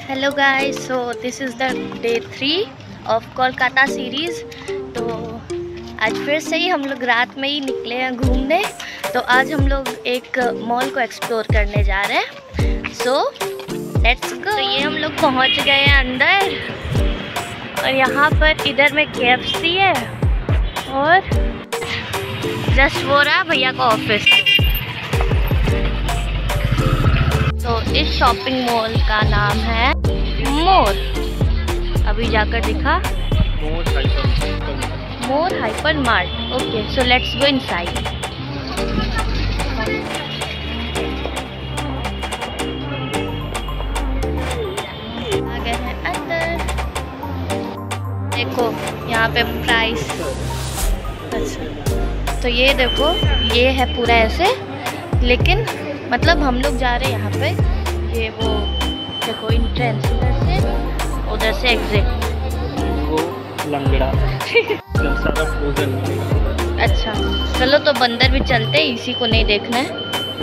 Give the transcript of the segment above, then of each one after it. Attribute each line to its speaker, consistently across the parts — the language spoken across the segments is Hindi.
Speaker 1: Hello guys, so this is the day 3 of Kolkata series. तो आज फिर से ही हम लोग रात में ही निकले हैं घूमने। तो आज हम लोग एक मॉल को एक्सप्लोर करने जा रहे हैं। So let's go. तो ये हम लोग पहुंच गए हैं अंदर और यहाँ पर इधर में KFC है और जस्ट वो रहा भैया का ऑफिस। तो इस शॉपिंग मॉल का नाम है मोर। अभी जाकर दिखा More hyper mart. Okay, so let's go inside. आ गए हैं अंदर। देखो यहाँ पे प्राइस। अच्छा, तो ये देखो, ये है पूरा ऐसे, लेकिन मतलब हम लोग जा रहे हैं यहाँ पे। ये वो देखो एंट्रेंस, उधर से एग्जिट,
Speaker 2: वो लंगड़ा सारा फ्रोजन।
Speaker 1: अच्छा चलो, तो बंदर भी चलते हैं, इसी को नहीं देखना है।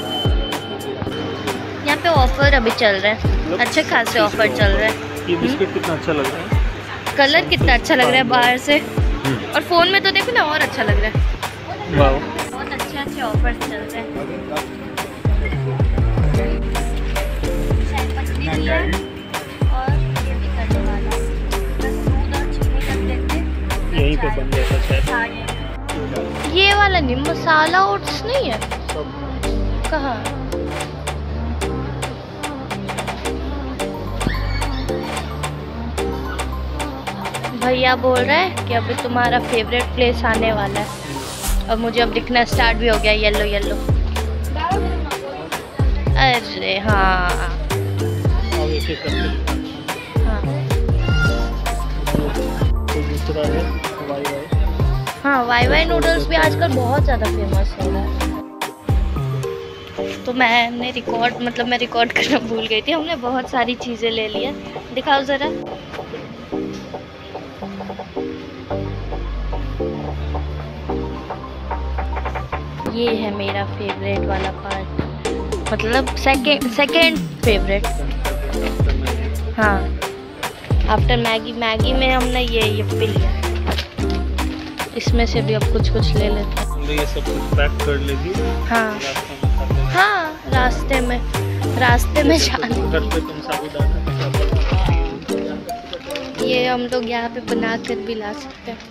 Speaker 1: यहाँ पे ऑफर अभी चल रहा है, अच्छे खासे ऑफर चल रहा है।
Speaker 2: ये बिस्किट कितना अच्छा लग रहा है,
Speaker 1: कलर कितना अच्छा लग रहा है बाहर से, और फोन में तो देखो ना और अच्छा लग रहा है।
Speaker 2: वाओ,
Speaker 1: बहुत अच्छे ऑफर चल रहे हैं। और ये भी करने वाला, बस दूध और चीनी रख देते,
Speaker 2: यहीं पे बन जाता शायद।
Speaker 1: ये वाला नहीं, मसाला ओट्स नहीं है। कहाँ? भैया बोल रहा है कि अभी तुम्हारा फेवरेट प्लेस आने वाला है, और मुझे अब दिखना स्टार्ट भी हो गया, येलो येलो। अरे हाँ
Speaker 2: दूसरा है वाई वाई।
Speaker 1: हाँ, वाई वाई नूडल्स भी आजकल बहुत ज़्यादा फेमस हो रहा है। तो मैं रिकॉर्ड करना भूल गई थी। हमने बहुत सारी चीज़ें ले ली है, दिखाओ ज़रा। ये है मेरा फेवरेट वाला पार्ट, मतलब सेकेंड फेवरेट। हाँ, आफ्टर मैगी में हमने ये पी लिया। इसमें से भी अब कुछ ले लेते हैं।
Speaker 2: ये सब कुछ पैक कर लेगी।
Speaker 1: हाँ हाँ, रास्ते में जाने।
Speaker 2: घर पे तुम साबुदाना,
Speaker 1: ये हम लोग यहाँ पे बना कर भी ला सकते हैं।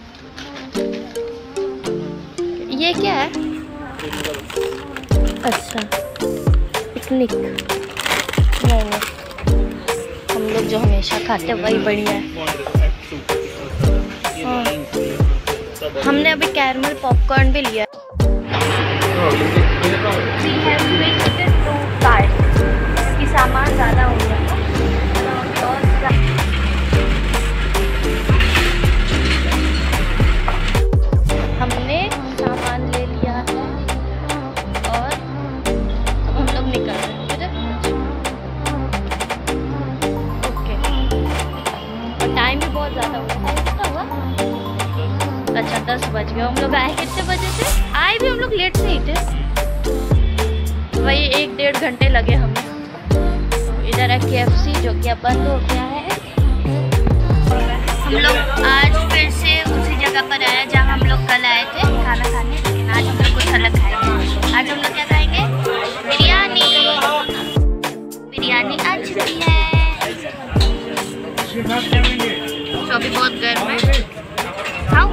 Speaker 1: ये क्या है? अच्छा, पिकनिक। नहीं, हम लोग जो हमेशा खाते वही बढ़िया है। हाँ, हमने अभी कैरमल पॉपकॉर्न भी लिया। क्योंकि सामान ज़्यादा हो गया। हमने सामान ले लिया है और अब हम लोग निकल रहे हैं। ओके, और टाइम भी बहुत ज़्यादा हुआ। अच्छा 10 बज गए। हम लोग आए कितने बजे थे? आए भी हम लोग लेट से ही थे, वही 1-1.5 घंटे लगे हमें। तो इधर है KFC जो कि अब बंद हो गया है। हम लोग आज फिर से उसी जगह पर आए जहाँ हम लोग कल आए थे खाना खाने, लेकिन आज हम लोग कुछ अलग खाएंगे। आज हम लोग क्या खाएंगे? बिरयानी आ चुकी है। तो अभी बहुत गर्म है, खाओ।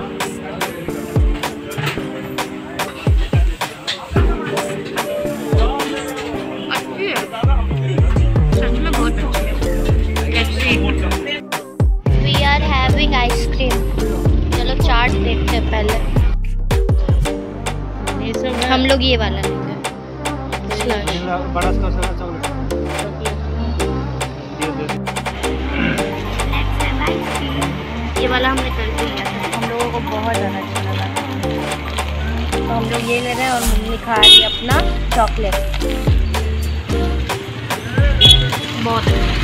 Speaker 1: अच्छी है, सच में बहुत अच्छी है। We are having ice cream. चलो चाट देखते हैं पहले। हम लोग ये वाला लेंगे,
Speaker 2: बड़ा
Speaker 1: ये वाला हमने कर दिया था, हम लोगों को बहुत ज़्यादा अच्छा लगा। तो हम लोग ये ले रहे हैं और मम्मी खा रही है अपना चॉकलेट। बहुत अच्छा।